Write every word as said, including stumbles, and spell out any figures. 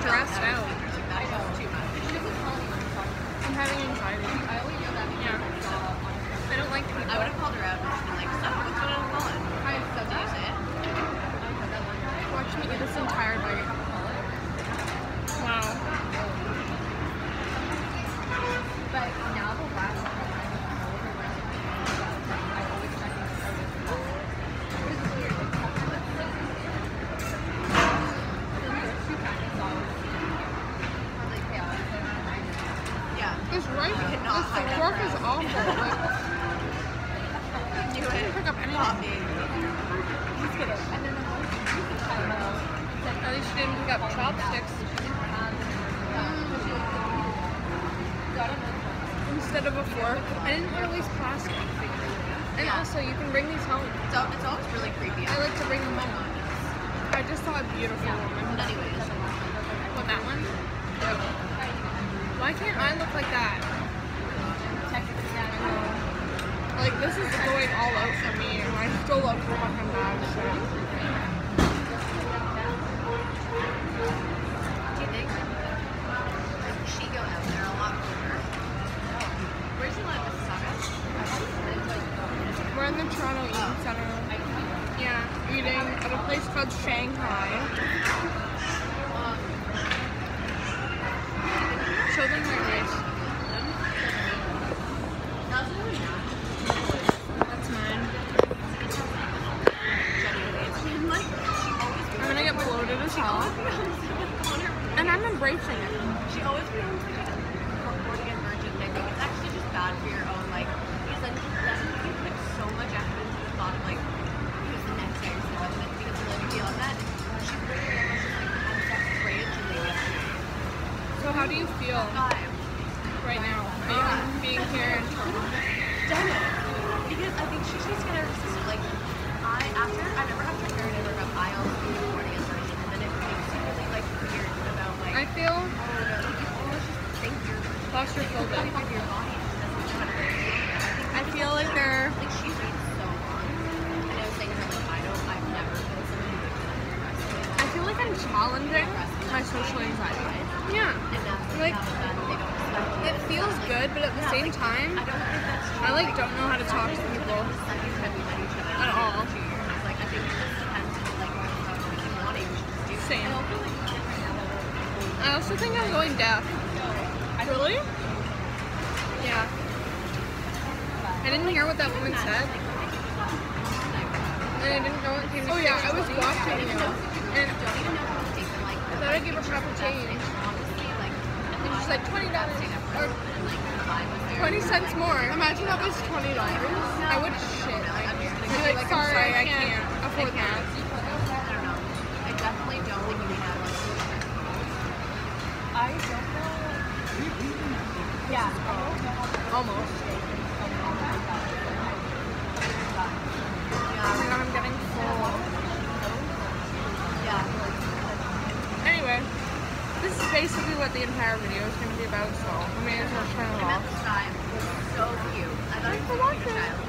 stressed out. That was too much. I'm having anxiety. Yeah. I don't like people. I would have called her out and just been like, "Sup, what's going on with Colin? Hi, Do you say it?" watch me eat this entire bite. Wow. But now the last time I I always try to start with the ball. It's weird. It's there's two kinds of sauce. Or like chaos. Yeah. This rice, You cannot this hide that fork is crowd. awful. Like, Do I didn't it. pick up anything. Coffee. Just kidding. And then the one you can try it out. At least you didn't pick up chopsticks instead of a fork. I didn't release plastic. And Yeah. also, you can bring these home. It's, al- it's always really creepy. I like to bring them home. I just saw a beautiful woman. But anyways, What, that one? Yep. Why can't I look like that? Like, this is going all out for me, and I still look fucking bad. So. do you think she go out there a lot more? Where's she live? Mississauga? We're in the Toronto Eating Center. Yeah, eating at a place called Shanghai. Um, Show them my rice. that's really not. That's mine. Genuinely, it's been like she always. I'm gonna get bloated as hell. On her, And I'm embracing it. she always becomes like a recording and virgin thing. Like, it's actually just bad for your own, like, because then then you put so much effort into the thought of like, because the next day or something, and because of like beyond that, she literally almost just like had sex randomly yesterday. So how do you feel Five. right now, being, being here in Toronto? Done it. Because I think she needs to get her sister. Like, I, after, I never have to hear ever about I also do recording and version, and then it makes you really, like, weird about, like, I feel oh, no, like, you almost just think you're claustrophobic. with your body and just doesn't know how to feel. I feel like they're Like, she's been so long. And I was saying to her, like, I don't, I've never been someone who thinks that you're breastfeeding. I feel like I'm challenging my social anxiety. Yeah. And that's Like, how then they don't respect you. it feels good, but at the same time, I don't think that's true. I like don't know how to talk to people Second time we met each other at all. two years. Like, I think it just depends on, like, what you want to just do. Same. I don't feel like I also think I'm going deaf. Really? Yeah. I didn't hear what that woman said. And I didn't know it came to Oh yeah, I was watching you. And don't even know how to take them. Like, I thought I'd give her proper change. honestly, like, And she's like, twenty dollars. Or and like the vibe was there. twenty cents more. Imagine that was twenty dollars. I would shit. I'm just I'd gonna be like, sorry, I can't afford that. I don't know. I definitely don't think you have like. I don't know. Yeah. Almost. Yeah. Oh my god, I'm getting full. Yeah. Anyway, this is basically what the entire video is going to be about, so I may as well turn it I met off. this guy. He was so cute. I thought he Thanks was for a cute watching. child.